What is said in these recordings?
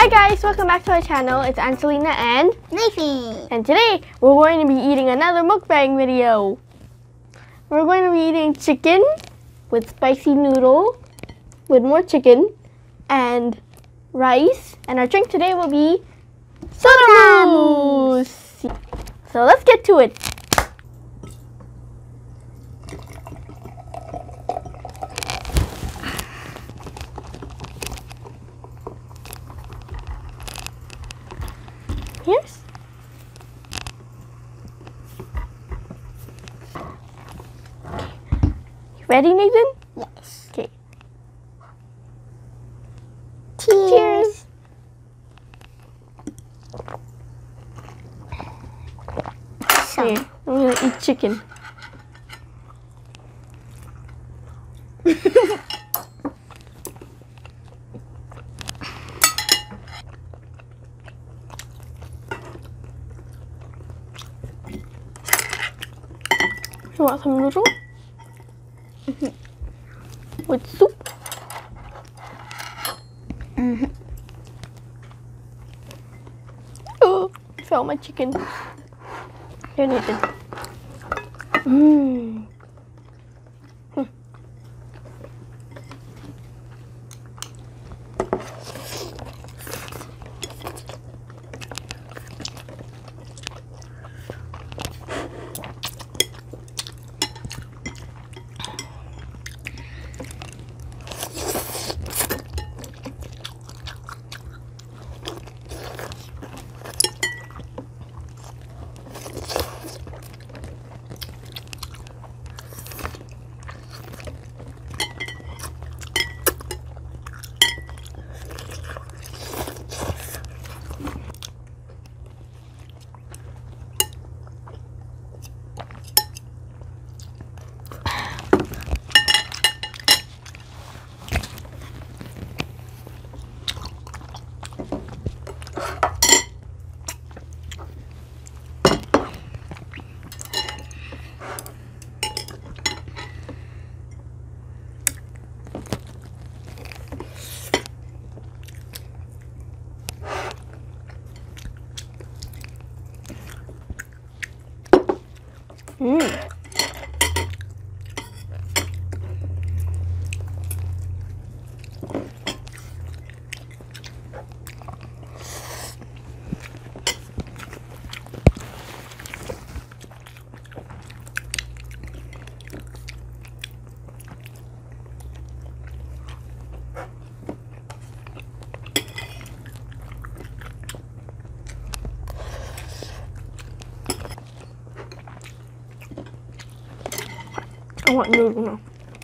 Hi guys, welcome back to our channel. It's Angelina and Nathan. And today we're going to be eating another mukbang video. We're going to be eating chicken with spicy noodle, with more chicken, and rice. And our drink today will be soda mousse. So let's get to it. Yes. You ready, Nathan? Yes. Okay. Cheers. Okay, I'm gonna eat chicken. You want some noodle? With soup? Oh, I fell my chicken. Here, Nathan. I want noodle now.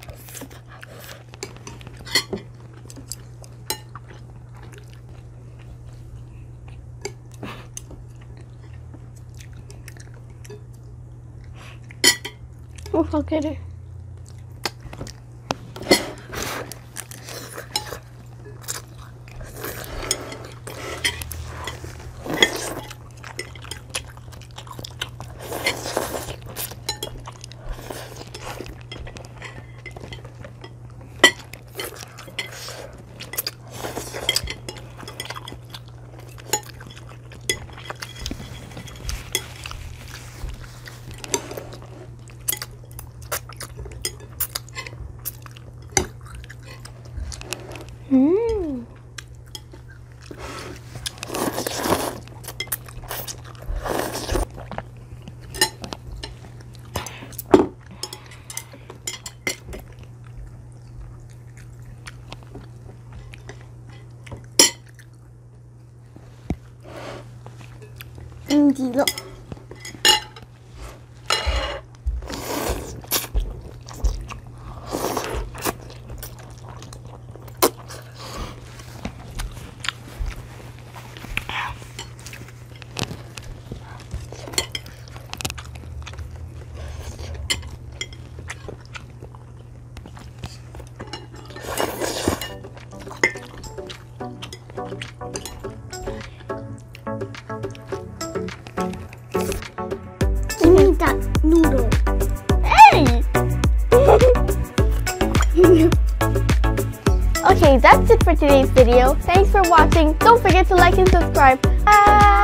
Oh, I'll get it. Gì luôn. That noodle. Hey! Okay, Okay, that's it for today's video. Thanks for watching. Don't forget to like and subscribe. Bye!